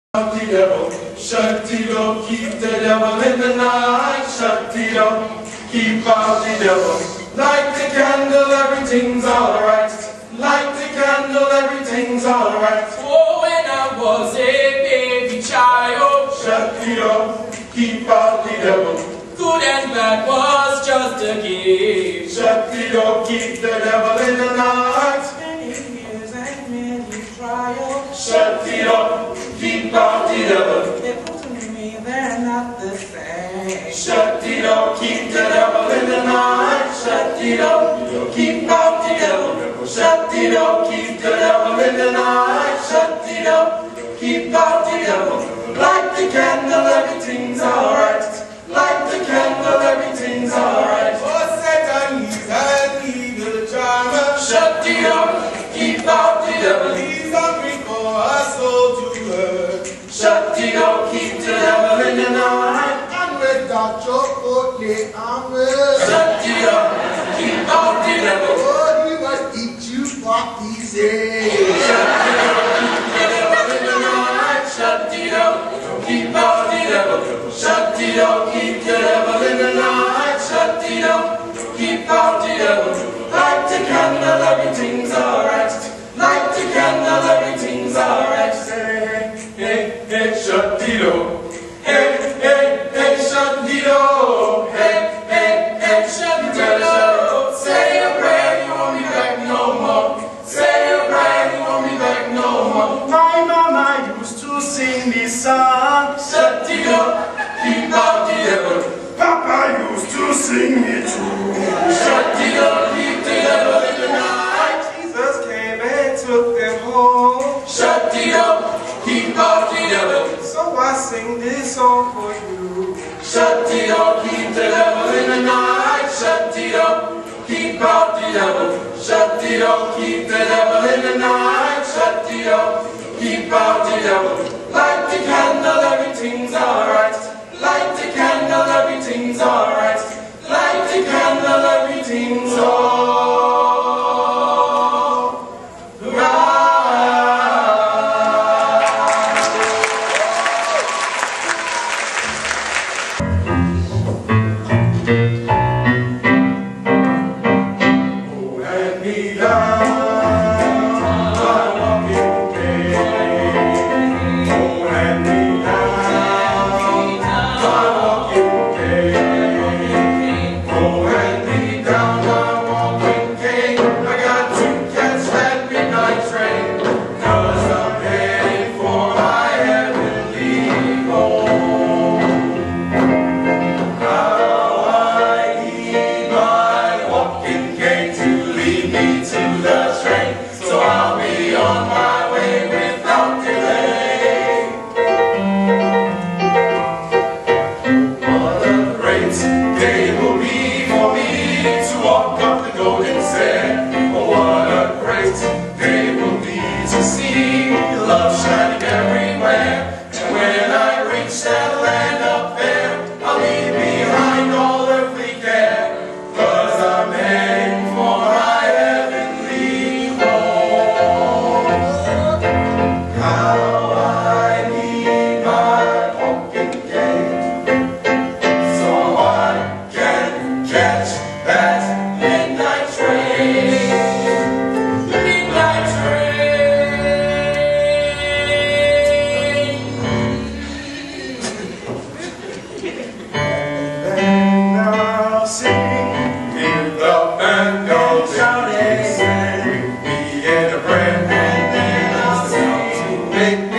Shut-the-door, keep the devil in the night. Shut-the-door, keep out the devil. Light the candle, everything's alright. Light the candle, everything's alright. Oh, when I was a baby child, Shut-the-door, keep out the devil. Good and bad was just a game. Shut-the-door, keep the devil in the night. Many years and many trials. Shut-the-door, keep out the devil. They put to me, they're not the same. Shut-the-door, keep the devil in the night. Shut-the-door, keep out the devil. Shut-the-door, keep the devil in the night. Shut-the-door, keep out the devil. Light the candle, everything's alright. Light the candle, everything's alright. Oh, Satan, he's an evil charmer. Shut-the-door, keep out the devil. He's hungry for a soul to hurt. Shut-the-door, keep the devil in the night. And with that chocolate armor, Shut-the-door, keep out the devil. oh, he must eat you what he says. Shut-the-door, keep out the devil. Shut-the-door, keep the devil in the night. Shut-the-door, keep out the devil. Light the candle, everything's alright. Light the candle, everything's alright. Hey, hey, hey, shut-the-door. Hey, hey, hey, shut-the-door. Hey, hey, hey, shut-the-door. Say a prayer, you won't be back no more. Say a prayer, you won't be back no more. My mama used to sing this song. Shut-the-door, keep out the devil. Papa used to sing it too. Shut-the-door, keep the devil in the night. Jesus came and took them home. Shut-the-door, keep out the devil. So I sing this song for you. Shut-the-door, keep the devil in the night. Shut-the-door, keep out the devil. Shut-the-door, keep the devil in the night. Shut-the-door, keep out the devil. Light the candle, everything's alright. Light the candle, everything's alright. Light the candle, everything's alright. Oh, hand me down my walking cane. Oh, hand me down my walking cane. Oh, hand me down my walking cane. I got to catch that midnight train, 'cause I'm heading for my heavenly home. How I need my walking cane to lead me to the train, so I'll be on my way without delay. What a great day will be for me to walk up the golden stair. Oh, what a great day will be to see love shining everywhere. And when I reach that land up there, I'll leave behind all earthly care, 'cause I'm heading for my heavenly home. How I need my walking cane, so I can catch that midnight train. Midnight train. And now sing. Give the band go shouting, sing me in a prayer, and then I'll sing. Make me